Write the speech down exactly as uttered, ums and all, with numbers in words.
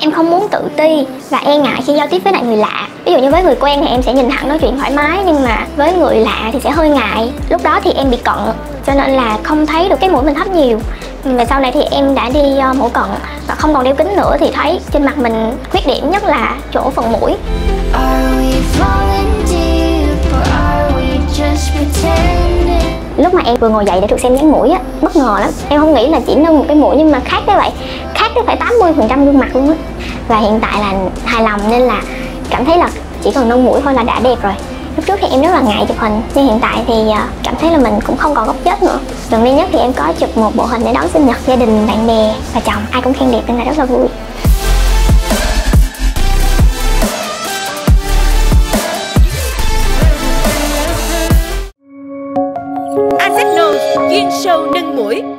Em không muốn tự ti và e ngại khi giao tiếp với lại người lạ. Ví dụ như với người quen thì em sẽ nhìn thẳng nói chuyện thoải mái, nhưng mà với người lạ thì sẽ hơi ngại. Lúc đó thì em bị cận, cho nên là không thấy được cái mũi mình thấp nhiều. Về sau này thì em đã đi mổ cận và không còn đeo kính nữa, thì thấy trên mặt mình khuyết điểm nhất là chỗ phần mũi. Lúc mà em vừa ngồi dậy để được xem dán mũi á, bất ngờ lắm. Em không nghĩ là chỉ nâng một cái mũi nhưng mà khác tới vậy. Khác tới phải tám mươi phần trăm gương mặt luôn á. Và hiện tại là hài lòng, nên là cảm thấy là chỉ cần nâng mũi thôi là đã đẹp rồi. Lúc trước thì em rất là ngại chụp hình, nhưng hiện tại thì cảm thấy là mình cũng không còn góc chết nữa. Gần đây nhất thì em có chụp một bộ hình để đón sinh nhật gia đình, bạn bè và chồng. Ai cũng khen đẹp nên là rất là vui. Azet Nose chuyên sâu nâng mũi.